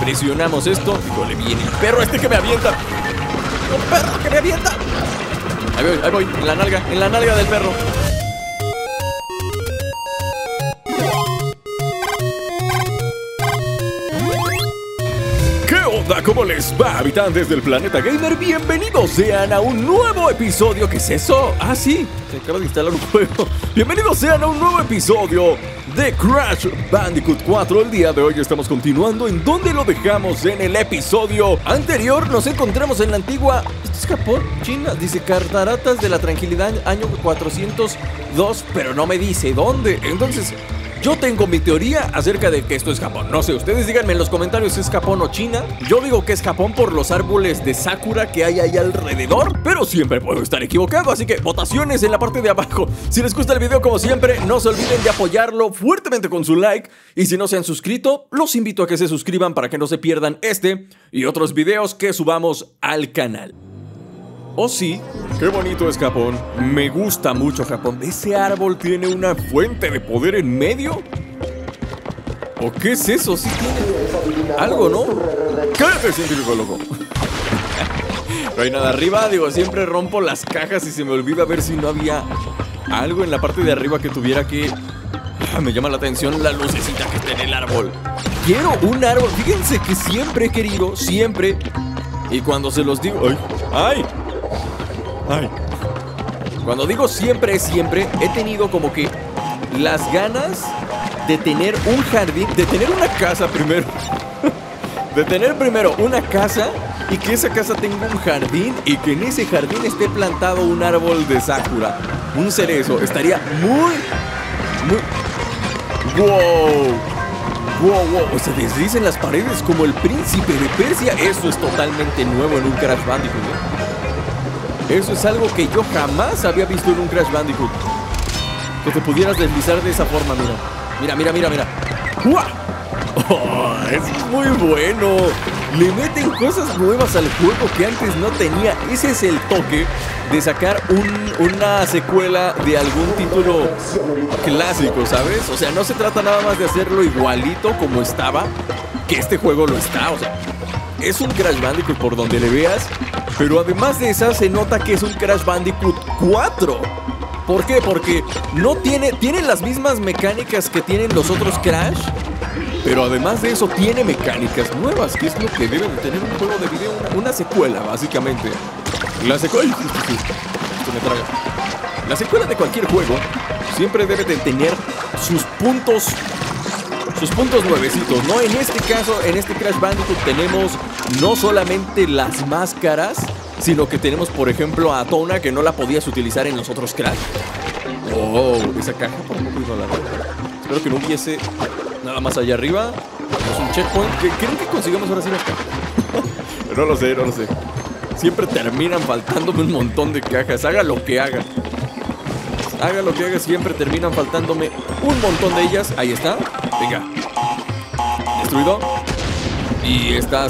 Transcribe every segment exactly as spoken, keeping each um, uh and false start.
presionamos esto. Híjole, viene el perro este que me avienta. ¡Un perro que me avienta! Ahí voy, ahí voy, en la nalga, en la nalga del perro. Hola, ¿cómo les va, habitantes del planeta gamer? Bienvenidos sean a un nuevo episodio. ¿Qué es eso? Ah, sí, se acaba de instalar un juego. Bienvenidos sean a un nuevo episodio de Crash Bandicoot cuatro. El día de hoy estamos continuando en donde lo dejamos en el episodio anterior. Nos encontramos en la antigua... ¿Esto es Japón? China. Dice Cataratas de la Tranquilidad, año cuatrocientos dos, pero no me dice dónde. Entonces... yo tengo mi teoría acerca de que esto es Japón. No sé, ustedes díganme en los comentarios si es Japón o China. Yo digo que es Japón por los árboles de Sakura que hay ahí alrededor, pero siempre puedo estar equivocado, así que votaciones en la parte de abajo. Si les gusta el video, como siempre, no se olviden de apoyarlo fuertemente con su like. Y si no se han suscrito, los invito a que se suscriban para que no se pierdan este y otros videos que subamos al canal. Oh sí, qué bonito es Japón. Me gusta mucho Japón. ¿Ese árbol tiene una fuente de poder en medio? ¿O qué es eso? Sí tiene algo, ¿no? ¡Cállate, científico loco! No hay nada arriba. Digo, siempre rompo las cajas y se me olvida ver si no había algo en la parte de arriba que tuviera que... Me llama la atención la lucecita que está en el árbol. Quiero un árbol. Fíjense que siempre he querido, siempre... Y cuando se los digo... ¡Ay! ¡Ay! Ay. Cuando digo siempre es siempre, he tenido como que las ganas de tener un jardín, de tener una casa primero. De tener primero una casa y que esa casa tenga un jardín y que en ese jardín esté plantado un árbol de Sakura, un cerezo. Estaría muy, muy... ¡Wow! ¡Wow, wow! O sea, deslizan las paredes como el príncipe de Persia. Eso es totalmente nuevo en un Crash Bandicoot, ¿eh? Eso es algo que yo jamás había visto en un Crash Bandicoot. Que te pudieras deslizar de esa forma, mira. Mira, mira, mira, mira. ¡Uah! ¡Oh, eso es muy bueno! Le meten cosas nuevas al juego que antes no tenía. Ese es el toque de sacar un, una secuela de algún título clásico, ¿sabes? O sea, no se trata nada más de hacerlo igualito como estaba, que este juego lo está, o sea... Es un Crash Bandicoot por donde le veas, pero además de esa se nota que es un Crash Bandicoot cuatro. ¿Por qué? Porque no tiene, tiene las mismas mecánicas que tienen los otros Crash, pero además de eso tiene mecánicas nuevas, que es lo que debe de tener un juego de video, una, una secuela básicamente. La secuela... Esto me traga. La secuela de cualquier juego siempre debe de tener sus puntos... sus puntos nuevecitos, ¿no? En este caso, en este Crash Bandicoot tenemos no solamente las máscaras, sino que tenemos, por ejemplo, a Tona, que no la podías utilizar en los otros Crash. Oh, esa caja por poco iba a la verdad. Espero que no hubiese nada más allá arriba. Es un checkpoint. ¿Creen que consigamos ahora sí las cajas? No lo sé, no lo sé. Siempre terminan faltándome un montón de cajas. Haga lo que haga. Haga lo que haga, siempre terminan faltándome un montón de ellas. Ahí está. Venga. Destruido. Y estás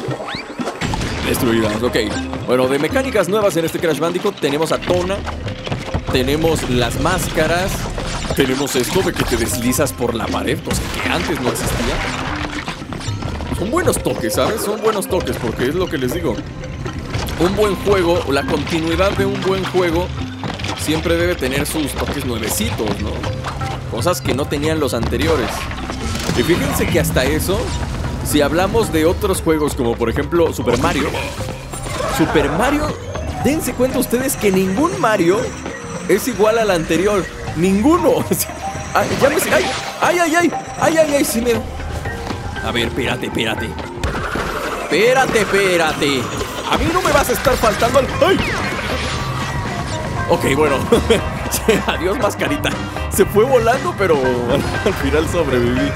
destruidas. Ok. Bueno, de mecánicas nuevas en este Crash Bandicoot tenemos a Tona. Tenemos las máscaras. Tenemos esto de que te deslizas por la pared, cosa que antes no existía. Son buenos toques, ¿sabes? Son buenos toques porque es lo que les digo. Un buen juego, la continuidad de un buen juego siempre debe tener sus toques nuevecitos, ¿no? Cosas que no tenían los anteriores. Y fíjense que hasta eso, si hablamos de otros juegos como por ejemplo Super Mario, Super Mario, dense cuenta ustedes que ningún Mario es igual al anterior. Ninguno. Ay, ya me... ¡Ay! ¡Ay, ay, ay! ¡Ay, ay, ay! Sí me... A ver, espérate, espérate. Espérate, espérate. A mí no me vas a estar faltando al... ¡Ay! Ok, bueno. Adiós, mascarita. Se fue volando, pero al final sobreviví.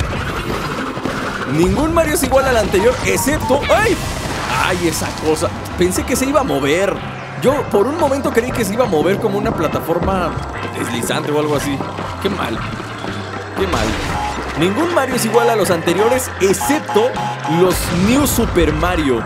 Ningún Mario es igual al anterior, excepto... ¡Ay! ¡Ay, esa cosa! Pensé que se iba a mover. Yo por un momento creí que se iba a mover como una plataforma deslizante o algo así. ¡Qué mal! ¡Qué mal! Ningún Mario es igual a los anteriores, excepto los New Super Mario.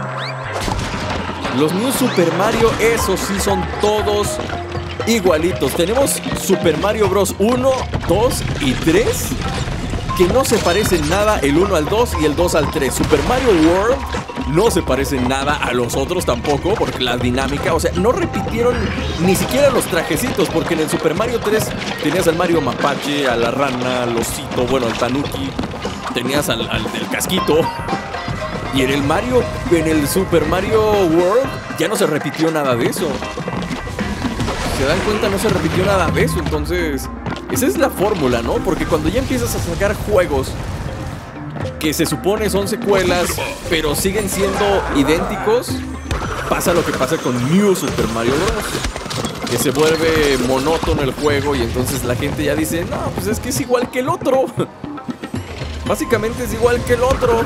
Los New Super Mario, esos sí son todos igualitos. Tenemos Super Mario Bros. uno, dos y tres. que no se parecen nada el uno al dos y el dos al tres. Super Mario World no se parecen nada a los otros tampoco, porque la dinámica, o sea, no repitieron ni siquiera los trajecitos, porque en el Super Mario tres tenías al Mario Mapache, a la rana, al osito, bueno, al Tanuki, tenías al, al del casquito. Y en el Mario, en el Super Mario World ya no se repitió nada de eso. Si se dan cuenta, no se repitió nada de eso. Entonces, esa es la fórmula, ¿no? Porque cuando ya empiezas a sacar juegos que se supone son secuelas, pero siguen siendo idénticos, pasa lo que pasa con New Super Mario Bros. Que se vuelve monótono el juego y entonces la gente ya dice, no, pues es que es igual que el otro. Básicamente es igual que el otro.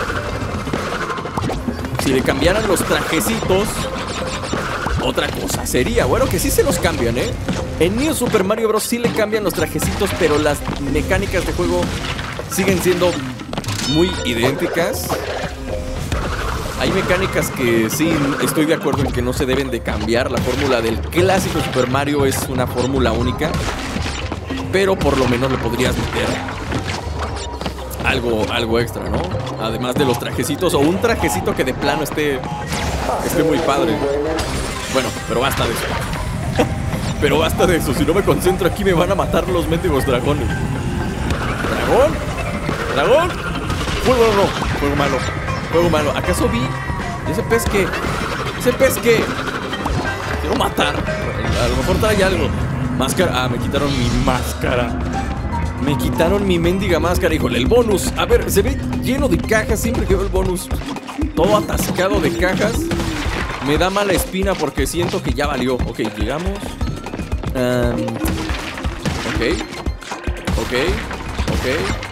Si le cambiaran los trajecitos, otra cosa sería. Bueno, que sí se los cambian, ¿eh? En New Super Mario Bros. Sí le cambian los trajecitos, pero las mecánicas de juego siguen siendo muy idénticas. Hay mecánicas que sí estoy de acuerdo en que no se deben de cambiar. La fórmula del clásico Super Mario es una fórmula única, pero por lo menos le podrías meter algo, algo extra, ¿no? Además de los trajecitos, o un trajecito que de plano esté, esté muy padre. Bueno, pero basta de eso. Pero basta de eso, si no me concentro aquí me van a matar los mendigos dragones. ¿Dragón? ¿Dragón? Fuego no, fuego malo. Fuego malo. ¿Acaso vi ese pez que? Ese pez que quiero matar. A lo mejor trae algo. Máscara. Ah, me quitaron mi máscara. Me quitaron mi mendiga máscara. Híjole, el bonus. A ver, se ve lleno de cajas. Siempre que veo el bonus todo atascado de cajas, me da mala espina porque siento que ya valió. Ok, llegamos. um, Ok. Ok. Ok.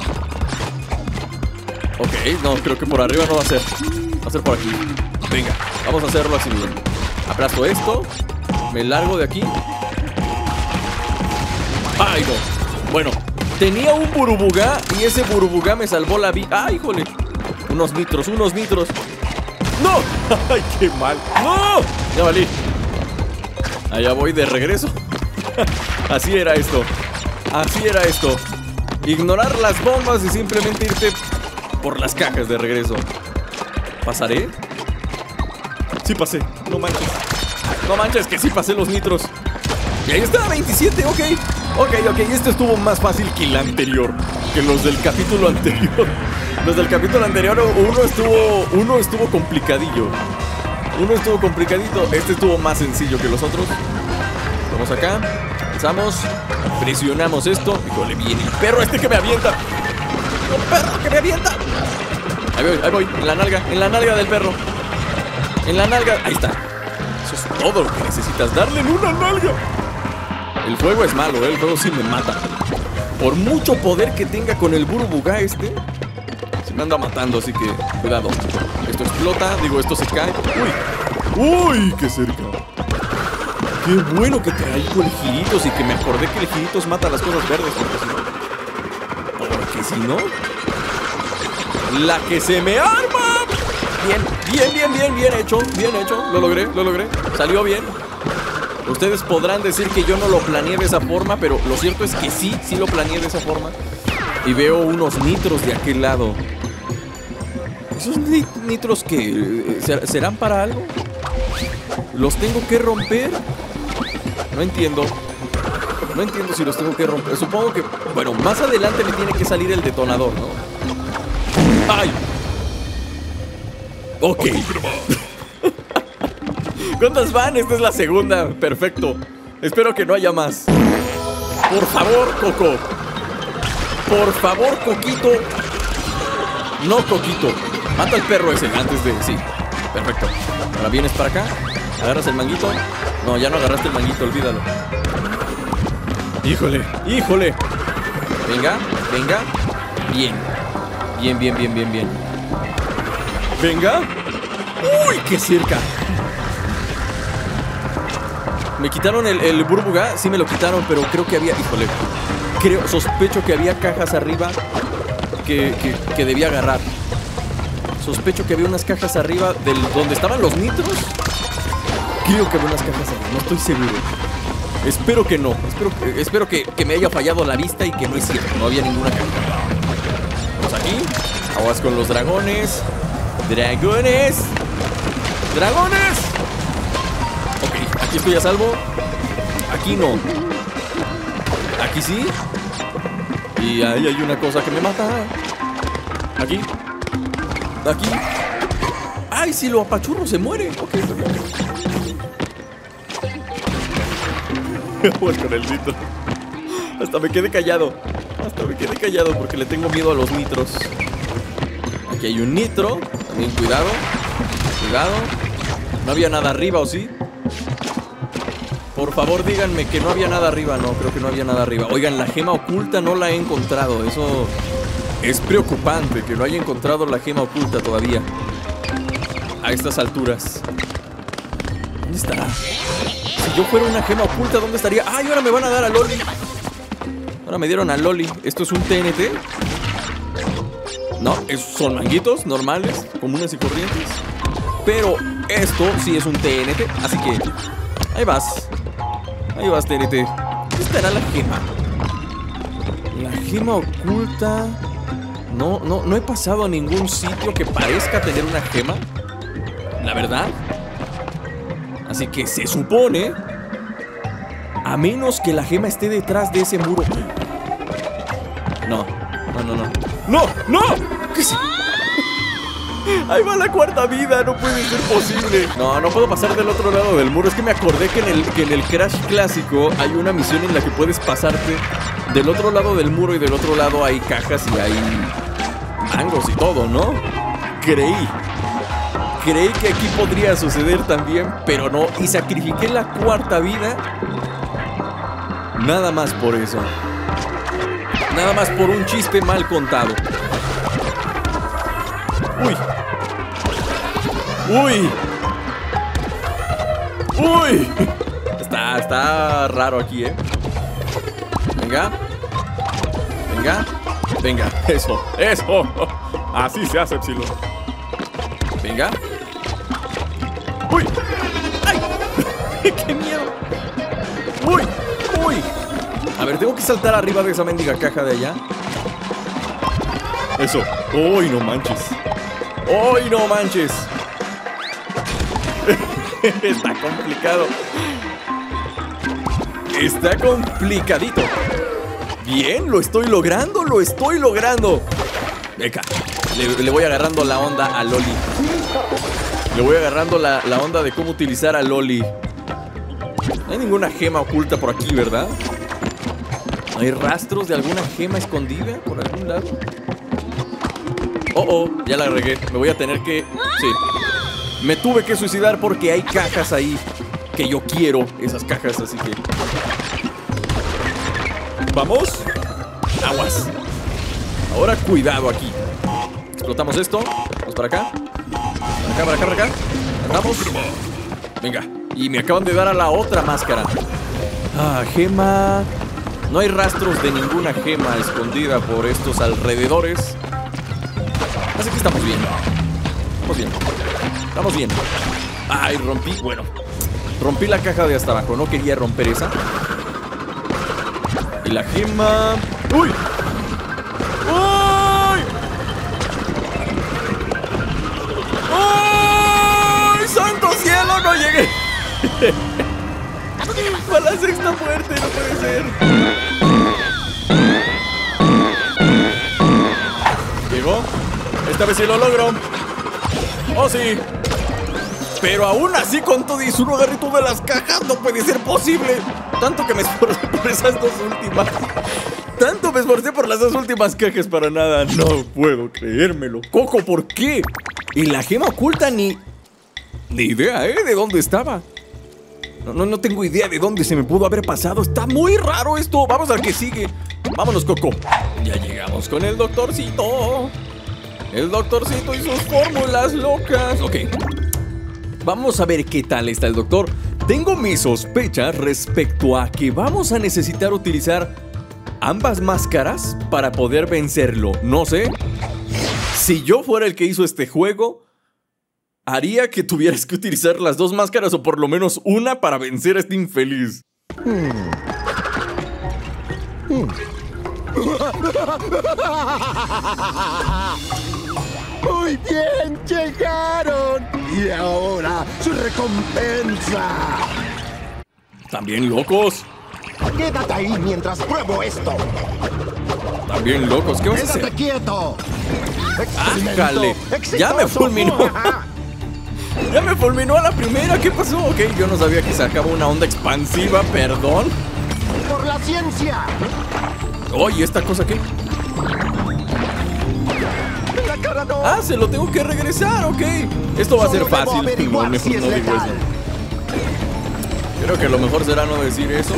Ok, no, creo que por arriba no va a ser. Va a ser por aquí. Venga, vamos a hacerlo así bien. Aplasto esto. Me largo de aquí. ¡Ay, no! Bueno, tenía un burubugá y ese burubugá me salvó la vida. ¡Ay, híjole! Unos nitros, unos nitros. ¡No! ¡Ay, qué mal! ¡No! Ya valí. Allá voy de regreso. Así era esto. Así era esto. Ignorar las bombas y simplemente irte por las cajas de regreso. ¿Pasaré? Sí pasé, no manches. No manches que sí pasé los nitros. Y ahí está, veintisiete, ok. Ok, ok, este estuvo más fácil que el anterior. Que los del capítulo anterior. Los del capítulo anterior, uno estuvo, uno estuvo complicadillo. Uno estuvo complicadito, este estuvo más sencillo que los otros. Vamos acá, lanzamos, presionamos esto. Híjole, viene el perro este que me avienta. ¡Un perro que me avienta! Ahí voy, ahí voy, en la nalga, en la nalga del perro. En la nalga, ahí está. Eso es todo lo que necesitas, darle en una nalga. El fuego es malo, ¿eh? El fuego sí me mata. Por mucho poder que tenga con el burubugá este, se me anda matando, así que cuidado. Esto explota, digo, esto se cae. ¡Uy! ¡Uy! ¡Qué cerca! ¡Qué bueno que traigo el giritos! Y que me acordé que el giritos mata las cosas verdes, porque si no... Porque si no... ¡La que se me arma! Bien, bien, bien, bien, bien hecho. Bien hecho, lo logré, lo logré. Salió bien. Ustedes podrán decir que yo no lo planeé de esa forma, pero lo cierto es que sí, sí lo planeé de esa forma. Y veo unos nitros de aquel lado. ¿Esos nitros que serán para algo? ¿Los tengo que romper? No entiendo. No entiendo si los tengo que romper. Supongo que, bueno, más adelante me tiene que salir el detonador, ¿no? ¡Ay! Ok. ¿Cuántas van? Esta es la segunda. Perfecto. Espero que no haya más. Por favor, Coco. Por favor, Coquito. No, Coquito. Mata al perro ese antes de... Sí. Perfecto. Ahora vienes para acá. Agarras el manguito. No, ya no agarraste el manguito, olvídalo. Híjole, híjole. Venga, venga. Bien. Bien, bien, bien, bien, bien. Venga. Uy, qué cerca. Me quitaron el, el burbuga. Sí me lo quitaron, pero creo que había... Híjole. Creo, sospecho que había cajas arriba que, que, que debía agarrar. Sospecho que había unas cajas arriba del donde estaban los nitros. Creo que había unas cajas arriba, no estoy seguro. Espero que no. Espero, espero que, que me haya fallado la vista y que no es cierto. No había ninguna caja. Aguas aquí. Aguas con los dragones. Dragones. Dragones. Ok, aquí estoy a salvo. Aquí no. Aquí sí. Y ahí hay una cosa que me mata. Aquí. Aquí. Ay, si lo apachurro se muere. Ok, voy con el nitro. Hasta me quedé callado. Hasta me quedé callado porque le tengo miedo a los nitros. Aquí hay un nitro. También cuidado. Cuidado. No había nada arriba, ¿o sí? Por favor díganme que no había nada arriba. No, creo que no había nada arriba. Oigan, la gema oculta no la he encontrado. Eso es preocupante, que no haya encontrado la gema oculta todavía a estas alturas. ¿Dónde estará? Si yo fuera una gema oculta, ¿dónde estaría? ¡Ay, ahora me van a dar a Loli! Ahora me dieron a Loli. ¿Esto es un T N T? No, es, son manguitos normales, comunes y corrientes. Pero esto sí es un T N T. Así que ahí vas. Ahí vas, T N T. ¿Dónde estará la gema? La gema oculta. No, no, no he pasado a ningún sitio que parezca tener una gema, la verdad. Así que se supone, a menos que la gema esté detrás de ese muro. No, no, no, no. ¡No! ¡No! ¿Qué es? Ahí va la cuarta vida, no puede ser posible. No, no puedo pasar del otro lado del muro. Es que me acordé que en el, que en el Crash clásico hay una misión en la que puedes pasarte del otro lado del muro y del otro lado hay cajas y hay mangos y todo, ¿no? Creí. Creí que aquí podría suceder también, pero no. Y sacrifiqué la cuarta vida nada más por eso. Nada más por un chiste mal contado. Uy. Uy. Uy. Está, está raro aquí, ¿eh? Venga. Venga. Venga. Eso. Eso. Así se hace, Epsilon. Venga. Uy. ¡Ay! ¡Qué miedo! Uy. Uy. A ver, tengo que saltar arriba de esa mendiga caja de allá. Eso. Uy, no manches. ¡Uy, no manches! Está complicado. Está complicadito. Bien, lo estoy logrando, lo estoy logrando. Venga, le, le voy agarrando la onda a Loli. Le voy agarrando la, la onda de cómo utilizar a Loli. No hay ninguna gema oculta por aquí, ¿verdad? ¿No hay rastros de alguna gema escondida por algún lado? Oh, oh, ya la regué. Me voy a tener que... Sí. Me tuve que suicidar porque hay cajas ahí que yo quiero, esas cajas, así que... ¡Vamos! ¡Aguas! Ahora cuidado aquí. Explotamos esto. Vamos para acá. Para acá, para acá, para acá. Vamos. Venga. Y me acaban de dar a la otra máscara. Ah, gema. No hay rastros de ninguna gema escondida por estos alrededores. Así que estamos bien. Estamos bien. Estamos bien. Ay, rompí. Bueno, rompí la caja de hasta abajo. No quería romper esa. Y la gema. ¡Uy! ¡Uy! ¡Uy! ¡Santo cielo! ¡No llegué! ¡Fue la sexta muerte! ¡No puede ser! ¿Llegó? Esta vez sí lo logro. ¡Oh, sí! Pero aún así, con todo y su agarrito de las cajas, no puede ser posible. Tanto que me esforcé por esas dos últimas. Tanto me esforcé por las dos últimas cajas para nada. No puedo creérmelo. Coco, ¿por qué? Y la gema oculta ni... Ni idea, ¿eh? De dónde estaba. No, no, no tengo idea de dónde se me pudo haber pasado. Está muy raro esto. Vamos al que sigue. Vámonos, Coco. Ya llegamos con el doctorcito. El doctorcito y sus fórmulas locas. Ok. Vamos a ver qué tal está el doctor. Tengo mis sospechas respecto a que vamos a necesitar utilizar ambas máscaras para poder vencerlo. No sé. Si yo fuera el que hizo este juego, haría que tuvieras que utilizar las dos máscaras o por lo menos una para vencer a este infeliz. Hmm. Hmm. Muy bien, llegaron. Y ahora, su recompensa. ¿También locos? Quédate ahí mientras pruebo esto. ¿También locos? ¿Qué vas a hacer? ¡Quédate quieto! ¡Ájale! ¡Ya me fulminó! ¡Ya me fulminó a la primera! ¿Qué pasó? Ok, yo no sabía que sacaba una onda expansiva, perdón. ¡Por la ciencia! Oye, ¿esta cosa qué? ¡La cara no! Ah, se lo tengo que regresar, ok. Esto va a ser Solo debo fácil. averiguar No, mejor si es no digo letal. eso. Creo que lo mejor será no decir eso.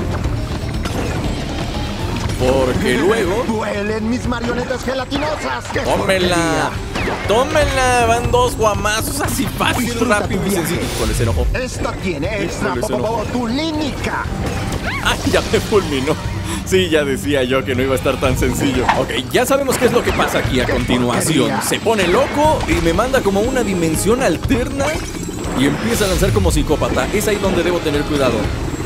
Porque luego... ¡Duelen mis marionetas gelatinosas! ¡Qué ¡Tómenla! porquería! ¡Tómenla! Van dos guamazos así fácil, Disfruta rápido tu y viaje. sencillo. ¿Cuál es el ojo? Esta tiene extra Híjole, se enojó. botulínica. ¡Ay, ya me fulminó! Sí, ya decía yo que no iba a estar tan sencillo. Ok, ya sabemos qué es lo que pasa aquí a continuación. Se pone loco y me manda como una dimensión alterna y empieza a lanzar como psicópata. Es ahí donde debo tener cuidado.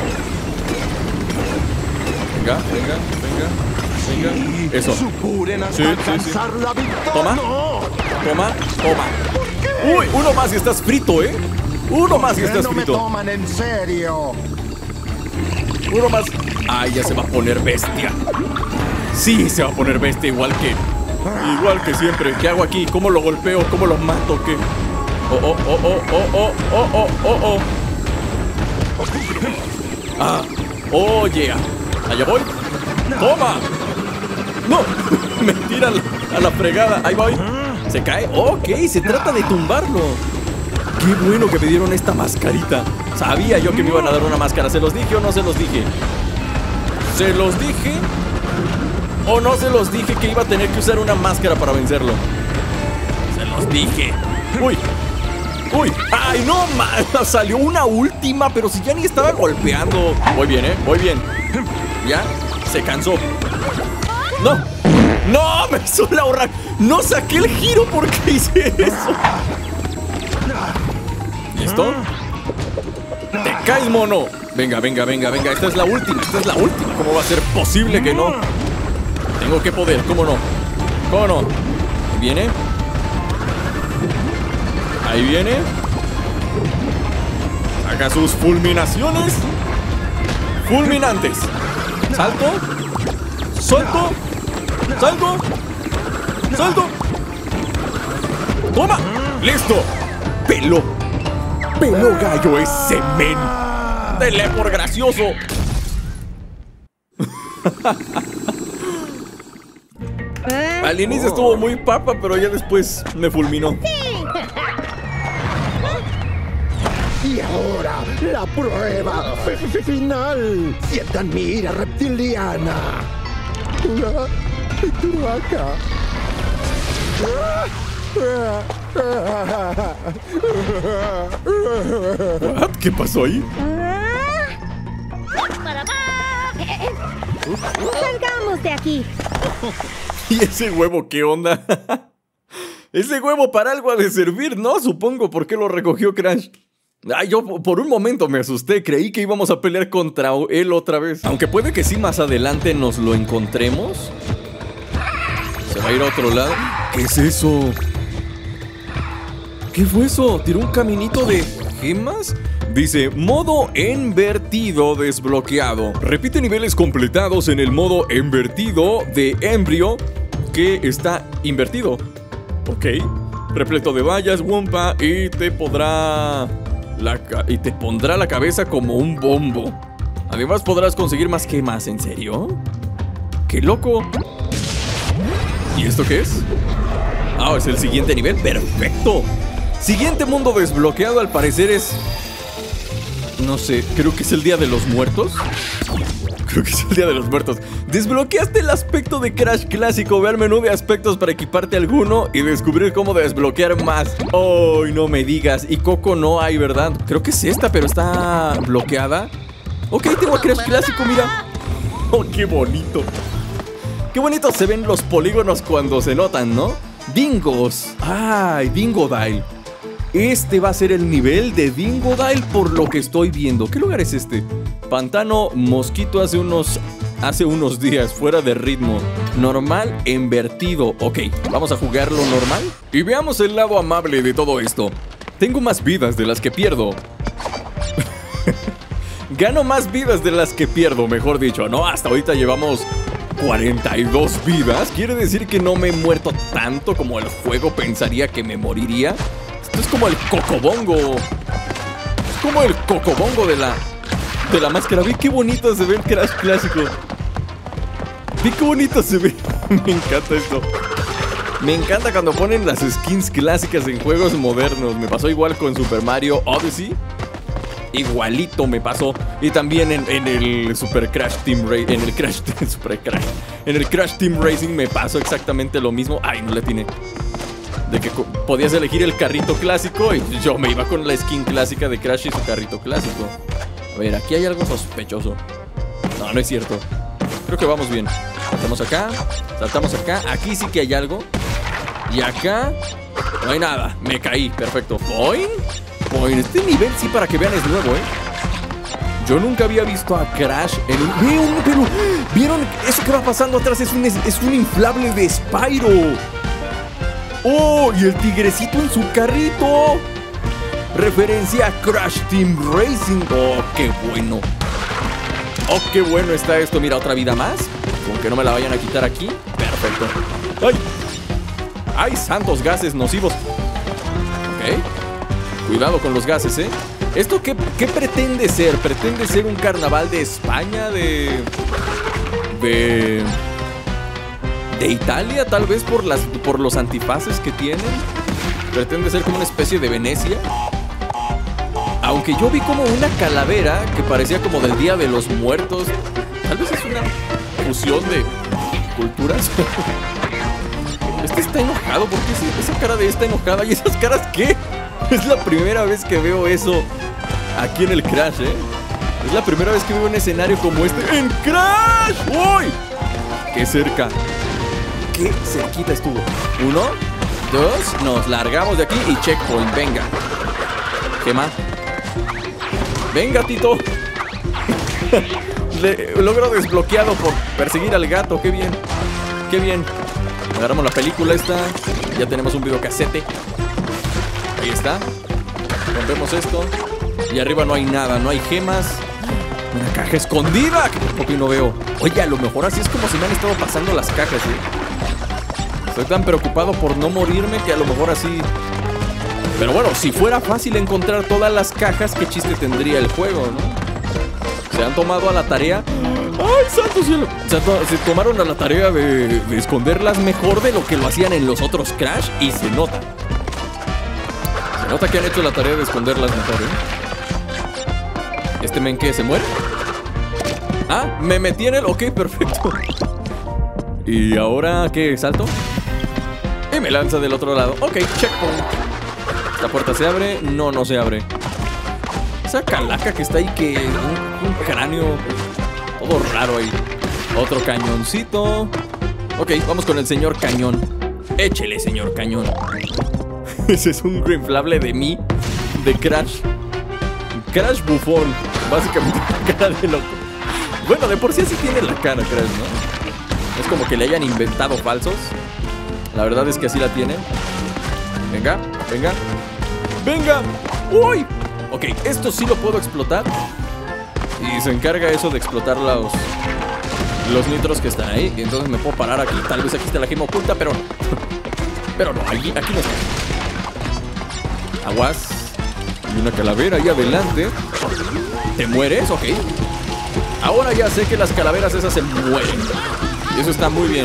Venga, venga, venga, venga. Eso. Supuren hasta Sí, sí, alcanzar la victoria. Toma. No. Toma, toma. Uy, uno más y estás frito, ¿eh? Uno más y ¿Por qué estás no me frito. toman en serio? Uno más. Ay, ya se va a poner bestia. Sí, se va a poner bestia igual que... Igual que siempre. ¿Qué hago aquí? ¿Cómo lo golpeo? ¿Cómo lo mato? ¿Qué? Oh, oh, oh, oh, oh, oh, oh, oh, oh. Ah, oh, yeah. Allá voy. ¡Toma! ¡No! Me tira a la fregada. Ahí voy. ¿Se cae? Ok, se trata de tumbarlo. Qué bueno que me dieron esta mascarita. Sabía yo que me iban a dar una máscara. ¿Se los dije o no se los dije? ¿Se los dije? ¿O no se los dije que iba a tener que usar una máscara para vencerlo? Se los dije. ¡Uy! ¡Uy! ¡Ay, no, man! Salió una última, pero si ya ni estaba golpeando. Voy bien, ¿eh? Voy bien. ¿Ya? Se cansó. ¡No! ¡No! Me hizo la ahorrar. No saqué el giro. ¿Por qué hice eso? ¿Listo? ¡Te caes, mono! Venga, venga, venga, venga. Esta es la última. Esta es la última. ¿Cómo va a ser posible que no? Tengo que poder. ¿Cómo no? ¿Cómo no? Ahí viene. Ahí viene. Saca sus fulminaciones. Fulminantes. Salto. Salto. Salto. Salto. Toma. Listo. Pelo. Pelo gallo ese men. Dele por gracioso. Al inicio estuvo muy papa, pero ya después me fulminó. Y ahora, la prueba f- f- final. Sientan mi ira reptiliana. Turuaca. What? ¿Qué pasó ahí? Salgamos de aquí. ¿Y ese huevo qué onda? Ese huevo para algo ha de servir, ¿no? Supongo. ¿Por qué lo recogió Crash? Ay, yo por un momento me asusté. Creí que íbamos a pelear contra él otra vez. Aunque puede que sí más adelante nos lo encontremos. ¿Se va a ir a otro lado? ¿Qué es eso? ¿Qué fue eso? ¿Tiró un caminito de gemas? Dice, modo invertido desbloqueado. Repite niveles completados en el modo invertido de Embryo, que está invertido. Ok. Repleto de vallas, Wumpa, y te podrá... La y te pondrá la cabeza como un bombo. Además podrás conseguir más gemas. ¿En serio? ¡Qué loco! ¿Y esto qué es? Ah, es el siguiente nivel. ¡Perfecto! Siguiente mundo desbloqueado, al parecer es... No sé, creo que es el Día de los Muertos. Creo que es el Día de los Muertos. Desbloqueaste el aspecto de Crash clásico. Ve al menú de aspectos para equiparte alguno y descubrir cómo desbloquear más. ¡Oh, no me digas! Y Coco no hay, ¿verdad? Creo que es esta, pero está bloqueada. Ok, tengo a Crash clásico, mira. ¡Oh, qué bonito! Qué bonito se ven los polígonos cuando se notan, ¿no? Dingos. ¡Ay, Dingodile! Este va a ser el nivel de Dingodile por lo que estoy viendo. ¿Qué lugar es este? Pantano Mosquito hace unos hace unos días, fuera de ritmo. Normal, invertido. Ok, vamos a jugarlo normal. Y veamos el lado amable de todo esto. Tengo más vidas de las que pierdo. Gano más vidas de las que pierdo, mejor dicho, ¿no? Hasta ahorita llevamos cuarenta y dos vidas. Quiere decir que no me he muerto tanto como el juego pensaría que me moriría. Esto es como el cocobongo. Es como el cocobongo de la, de la máscara. Ve qué bonito se ve el Crash clásico. Ve qué bonito se ve. Me encanta esto. Me encanta cuando ponen las skins clásicas en juegos modernos. Me pasó igual con Super Mario Odyssey. Igualito me pasó. Y también en, en el Super Crash Team Racing. En el Crash Super Crash. En el Crash Team Racing me pasó exactamente lo mismo. Ay, no le atiné. De que podías elegir el carrito clásico y yo me iba con la skin clásica de Crash y su carrito clásico. A ver, aquí hay algo sospechoso. No, no es cierto. Creo que vamos bien. Saltamos acá. Saltamos acá. Aquí sí que hay algo. Y acá no hay nada. Me caí. Perfecto. Point. Point. Este nivel sí, para que vean, es nuevo, ¿eh? Yo nunca había visto a Crash en un... ¡Vieron! Pero... ¿Vieron? Eso que va pasando atrás es un, es un inflable de Spyro. ¡Oh! Y el tigrecito en su carrito. Referencia a Crash Team Racing. ¡Oh, qué bueno! ¡Oh, qué bueno está esto! Mira, otra vida más. Aunque no me la vayan a quitar aquí. Perfecto. ¡Ay! ¡Ay, santos gases nocivos! Ok. Cuidado con los gases, ¿eh? ¿Esto qué, qué pretende ser? ¿Pretende ser un carnaval de España? ¿De... de... de Italia? Tal vez por, las, por los antifaces que tienen. ¿Pretende ser como una especie de Venecia? Aunque yo vi como una calavera que parecía como del Día de los Muertos. Tal vez es una fusión de culturas. Este está enojado. ¿Por qué esa cara de él está enojada? ¿Y esas caras qué? Es la primera vez que veo eso aquí en el Crash, ¿eh? Es la primera vez que veo un escenario como este en Crash. ¡Uy! ¡Qué cerca! ¡Qué cerquita estuvo! Uno, dos, nos largamos de aquí y checkpoint, venga. Gema. Venga, Tito. Le, logro desbloqueado por perseguir al gato, qué bien. Qué bien. Agarramos la película esta. Ya tenemos un videocasete. Ahí está. Rompemos esto. Y arriba no hay nada, no hay gemas. Una caja escondida que tampoco no veo. Oye, a lo mejor así es como se me han estado pasando las cajas, ¿eh? Estoy tan preocupado por no morirme que a lo mejor así... Pero bueno, si fuera fácil encontrar todas las cajas, ¿qué chiste tendría el juego, no? Se han tomado a la tarea... ¡Ay, santo cielo! Se, to se tomaron a la tarea de, de esconderlas mejor de lo que lo hacían en los otros Crash. Y se nota. Se nota que han hecho la tarea de esconderlas mejor, ¿eh? ¿Este men qué? ¿Se muere? Ah, me metí en el... Ok, perfecto. ¿Y ahora qué? ¿Salto? Y me lanza del otro lado. Ok, checkpoint. ¿Esta puerta se abre? No, no se abre. Esa calaca que está ahí, que... Un, un cráneo... Todo raro ahí. Otro cañoncito. Ok, vamos con el señor cañón. Échele, señor cañón. Ese es un inflable de mí. De Crash. Crash bufón. Básicamente la cara de loco. Bueno, de por sí así tiene la cara Crash, ¿no? Es como que le hayan inventado falsos. La verdad es que así la tiene. Venga, venga. ¡Venga! ¡Uy! Ok, esto sí lo puedo explotar. Y se encarga eso de explotar los, los nitros que están ahí. Y entonces me puedo parar aquí. Tal vez aquí está la gema oculta, pero... Pero no, aquí, aquí no está. Aguas. Hay una calavera ahí adelante. ¿Te mueres? Ok. Ahora ya sé que las calaveras esas se mueren. Y eso está muy bien.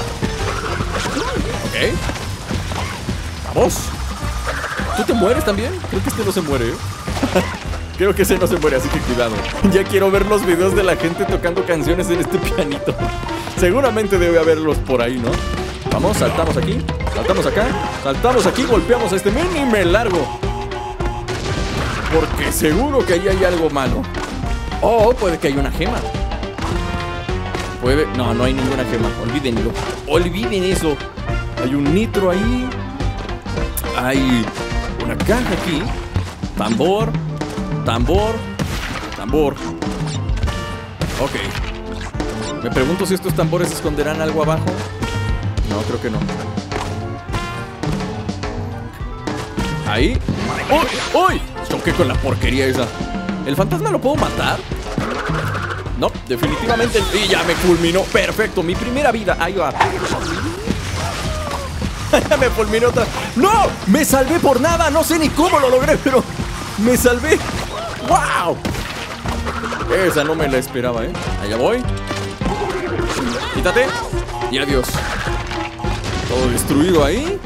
Ok. Vamos. ¿Tú te mueres también? Creo que este no se muere, ¿eh? Creo que ese no se muere, así que cuidado. Ya quiero ver los videos de la gente tocando canciones en este pianito. Seguramente debe haberlos por ahí, ¿no? Vamos, saltamos aquí. Saltamos acá. Saltamos aquí, golpeamos a este men y me largo. Porque seguro que ahí hay algo malo. Oh, puede que haya una gema. Puede... No, no hay ninguna gema. Olvídenlo. Olviden eso. Hay un nitro ahí. Hay una caja aquí. Tambor. Tambor. Tambor. Ok. Me pregunto si estos tambores esconderán algo abajo. No, creo que no. Ahí. ¡Uy! ¡Uy! Choqué con la porquería esa. ¿El fantasma lo puedo matar? No, definitivamente. Y ya me fulminó. Perfecto, mi primera vida. Ahí va. Ya me fulminó otra. ¡No! Me salvé por nada. No sé ni cómo lo logré, pero me salvé. ¡Wow! Esa no me la esperaba, ¿eh? Allá voy. Quítate. Y adiós. Todo destruido ahí.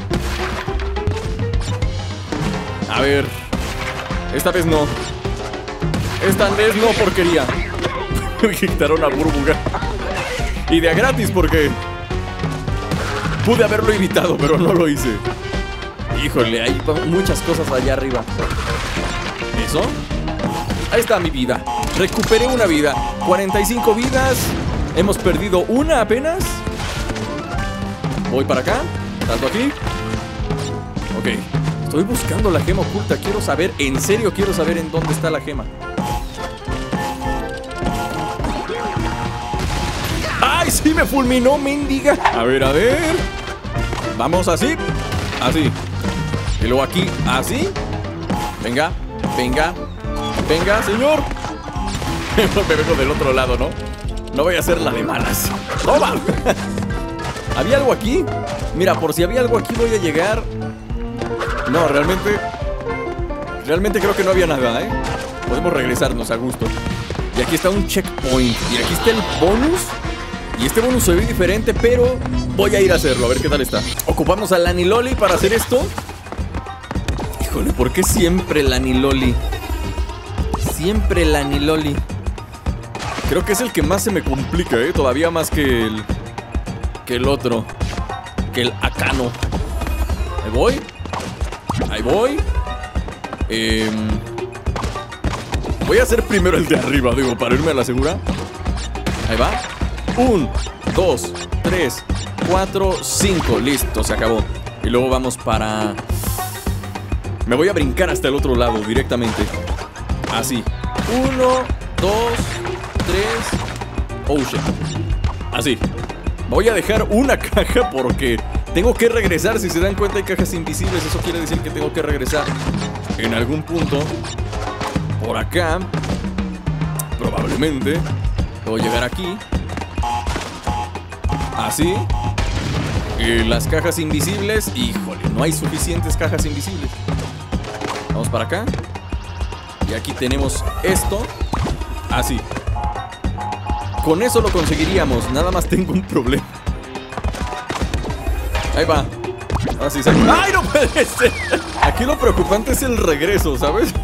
A ver. Esta vez no. Esta vez no, porquería. Me quitaron la burbuja. Y de a gratis porque pude haberlo evitado, pero no lo hice. Híjole, hay muchas cosas allá arriba. ¿Eso? Ahí está mi vida. Recuperé una vida. cuarenta y cinco vidas. Hemos perdido una apenas. Voy para acá. Salto aquí. Ok. Estoy buscando la gema oculta. Quiero saber, en serio quiero saber en dónde está la gema. ¡Ay, sí me fulminó, mendiga! A ver, a ver. Vamos así. Así. Y luego aquí, así. Venga, venga. Venga, señor. Me vengo del otro lado, ¿no? No voy a hacer la de malas. ¡Toma! ¿Había algo aquí? Mira, por si había algo aquí voy a llegar. No, realmente Realmente creo que no había nada, ¿eh? Podemos regresarnos a gusto. Y aquí está un checkpoint. Y aquí está el bonus. Y este bonus se ve diferente, pero voy a ir a hacerlo, a ver qué tal está. Ocupamos a Lani Loli para hacer esto. Híjole, ¿por qué siempre Lani Loli? Siempre Lani Loli. Creo que es el que más se me complica, ¿eh? Todavía más que el Que el otro Que el Akano. Ahí voy. Ahí voy. eh, Voy a hacer primero el de arriba, digo, para irme a la segura. Ahí va. Un, dos, tres, cuatro, cinco. Listo, se acabó. Y luego vamos para... Me voy a brincar hasta el otro lado directamente. Así. Uno, dos, tres. Oh, shit. Así. Voy a dejar una caja porque tengo que regresar. Si se dan cuenta hay cajas invisibles. Eso quiere decir que tengo que regresar en algún punto. Por acá. Probablemente. Voy a llegar aquí. Así. Y las cajas invisibles. Híjole, no hay suficientes cajas invisibles. Vamos para acá. Y aquí tenemos esto. Así. Con eso lo conseguiríamos. Nada más tengo un problema. Ahí va. Así se... ¡Ay, no puede ser! Aquí lo preocupante es el regreso, ¿sabes?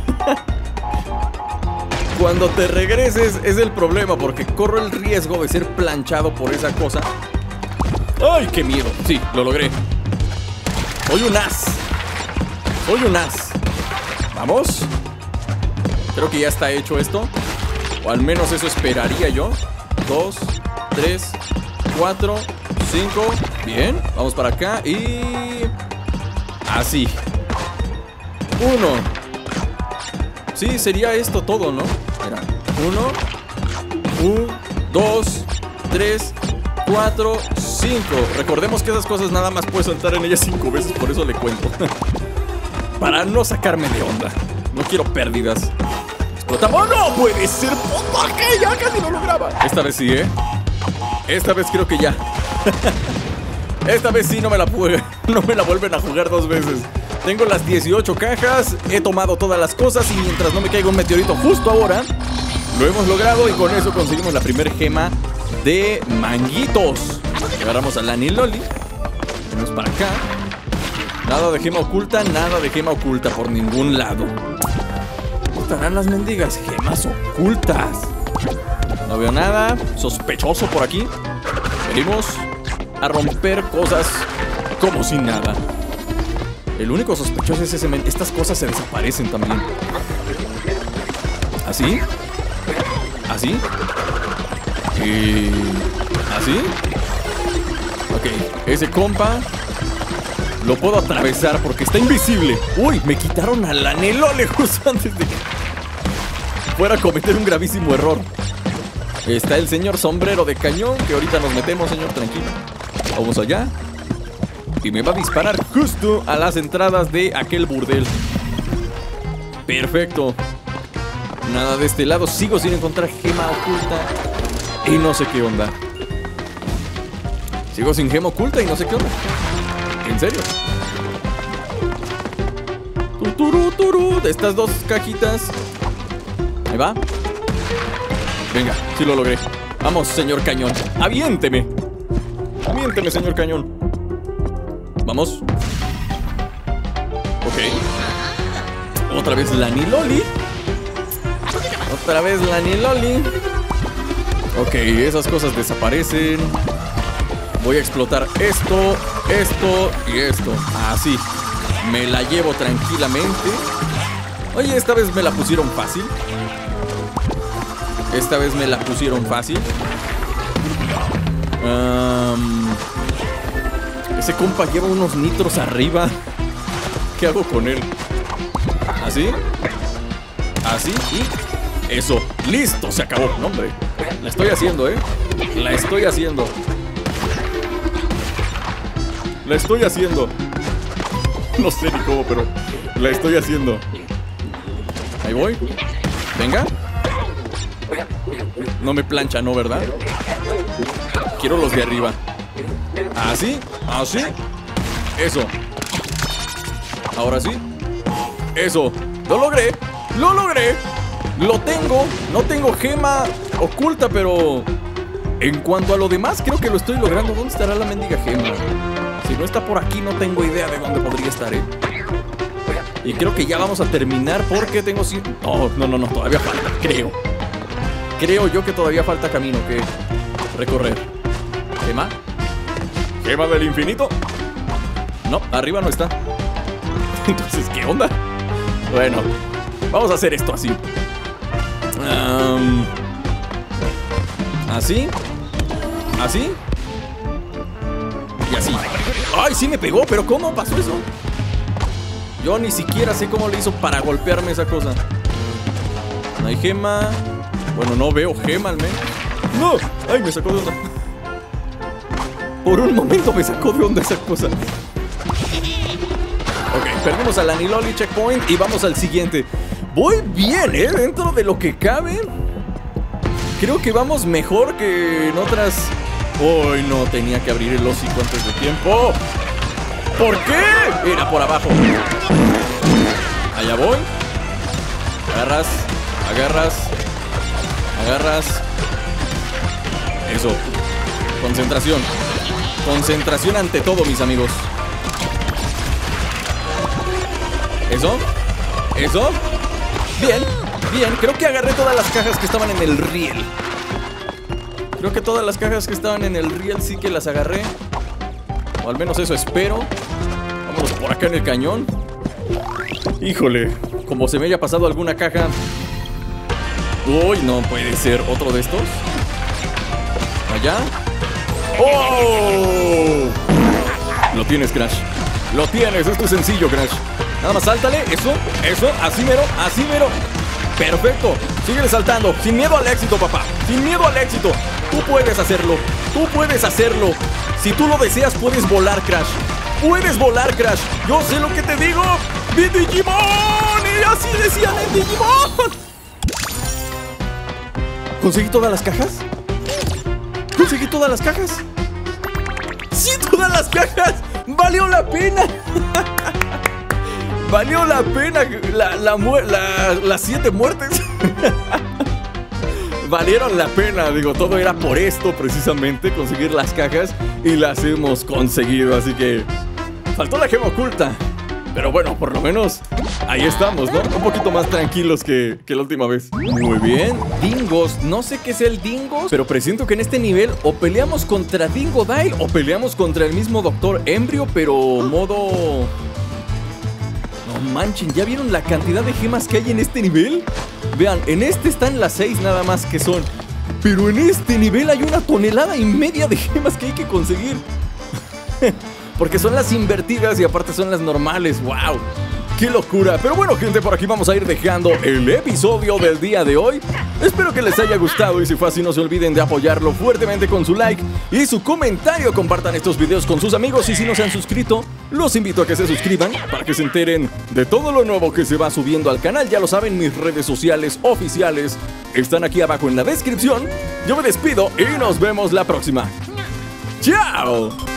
Cuando te regreses es el problema, porque corro el riesgo de ser planchado por esa cosa. ¡Ay, qué miedo! Sí, lo logré. Soy un as. Soy un as. Vamos. Creo que ya está hecho esto. O al menos eso esperaría yo. Dos, tres, cuatro, cinco. Bien, vamos para acá y... Así. Uno. Sí, sería esto todo, ¿no? Mira, uno. Un, dos, tres, cuatro, cinco. Recordemos que esas cosas nada más puedes saltar en ellas cinco veces, por eso le cuento. Para no sacarme de onda. No quiero pérdidas. ¡Oh, no! ¡Puede ser! ¿Por qué? Ya casi lo lograba. Esta vez sí, ¿eh? Esta vez creo que ya. Esta vez sí no me la pude. No me la vuelven a jugar dos veces. Tengo las dieciocho cajas. He tomado todas las cosas. Y mientras no me caiga un meteorito justo ahora, lo hemos logrado. Y con eso conseguimos la primera gema de manguitos. Agarramos a Lani Loli. Vamos para acá. Nada de gema oculta. Nada de gema oculta por ningún lado. ¿Estarán las mendigas gemas ocultas? No veo nada sospechoso por aquí. Venimos a romper cosas como si nada. El único sospechoso es ese men. Estas cosas se desaparecen también. Así. Así. Y... así. Ok, ese compa lo puedo atravesar porque está invisible. Uy, me quitaron a Lani Loli justo antes de que fuera a cometer un gravísimo error. Está el señor sombrero de cañón, que ahorita nos metemos, señor, tranquilo. Vamos allá. Y me va a disparar justo a las entradas de aquel burdel. Perfecto. Nada de este lado. Sigo sin encontrar gema oculta. Y no sé qué onda. Sigo sin gema oculta y no sé qué onda. ¿En serio? Tuturu, turu, de estas dos cajitas. Ahí va. Venga, sí lo logré. Vamos, señor cañón. Aviénteme. Aviénteme, señor cañón. Vamos. Ok. Otra vez la Niloli. Otra vez la Niloli. Ok, esas cosas desaparecen. Voy a explotar esto, esto y esto. Así. Me la llevo tranquilamente. Oye, esta vez me la pusieron fácil. Esta vez me la pusieron fácil. Um, ese compa lleva unos nitros arriba. ¿Qué hago con él? Así. Así y... eso. ¡Listo! Se acabó. No, hombre. La estoy haciendo, ¿eh? La estoy haciendo. La estoy haciendo. No sé ni cómo, pero la estoy haciendo. Ahí voy. Venga. No me plancha, ¿no? ¿Verdad? Quiero los de arriba. Así. Así. Eso. Ahora sí. Eso. Lo logré. Lo logré. Lo tengo. No tengo gema oculta, pero... en cuanto a lo demás, creo que lo estoy logrando. ¿Dónde estará la mendiga gema? Si no está por aquí, no tengo idea de dónde podría estar, ¿eh? Y creo que ya vamos a terminar porque tengo... Oh, no, no, no, todavía falta, creo. Creo yo que todavía falta camino que recorrer. ¿Gema? ¿Gema del infinito? No, arriba no está. Entonces, ¿qué onda? Bueno, vamos a hacer esto así. Um, así. Así. Y así. ¡Ay, sí me pegó! ¿Pero cómo pasó eso? Yo ni siquiera sé cómo le hizo para golpearme esa cosa. No hay gema. Bueno, no veo gema al menos. ¡No! ¡Ay, me sacó de onda! Por un momento me sacó de onda esa cosa. Ok, perdimos a la Niloli checkpoint y vamos al siguiente. Voy bien, ¿eh? Dentro de lo que cabe. Creo que vamos mejor que en otras... ¡Uy, no! Tenía que abrir el hocico antes de tiempo. ¿Por qué? Era por abajo. Allá voy. Agarras. Agarras. Agarras. Eso. Concentración. Concentración ante todo, mis amigos. Eso. Eso. Bien. Bien. Creo que agarré todas las cajas que estaban en el riel. Creo que todas las cajas que estaban en el riel sí que las agarré. O al menos eso espero. Vámonos por acá en el cañón. Híjole, como se me haya pasado alguna caja. Uy, no puede ser otro de estos. Allá. ¡Oh! Lo tienes, Crash. Lo tienes, esto es sencillo, Crash. Nada más sáltale, eso, eso, así mero, así mero. Perfecto, síguele saltando. Sin miedo al éxito, papá. Sin miedo al éxito. Tú puedes hacerlo. Tú puedes hacerlo. Si tú lo deseas, puedes volar, Crash. Puedes volar, Crash. Yo sé lo que te digo. ¡Mi Digimon! Y así decían en Digimon. ¿Conseguí todas las cajas? ¿Conseguí todas las cajas? ¡Sí, todas las cajas! ¡Valió la pena! ¡Valió la pena! La, la, la, las siete muertes valieron la pena. Digo, todo era por esto precisamente, conseguir las cajas. Y las hemos conseguido, así que... faltó la gema oculta. Pero bueno, por lo menos ahí estamos, ¿no? Un poquito más tranquilos que, que la última vez. Muy bien, Dingos. No sé qué es el Dingos, pero presiento que en este nivel o peleamos contra Dingodile o peleamos contra el mismo Doctor Embrio, pero modo... no manchen, ¿ya vieron la cantidad de gemas que hay en este nivel? Vean, en este están las seis nada más que son. Pero en este nivel hay una tonelada y media de gemas que hay que conseguir. Porque son las invertidas y aparte son las normales. ¡Wow! ¡Qué locura! Pero bueno, gente, por aquí vamos a ir dejando el episodio del día de hoy. Espero que les haya gustado y si fue así no se olviden de apoyarlo fuertemente con su like y su comentario. Compartan estos videos con sus amigos y si no se han suscrito, los invito a que se suscriban para que se enteren de todo lo nuevo que se va subiendo al canal. Ya lo saben, mis redes sociales oficiales están aquí abajo en la descripción. Yo me despido y nos vemos la próxima. ¡Chao!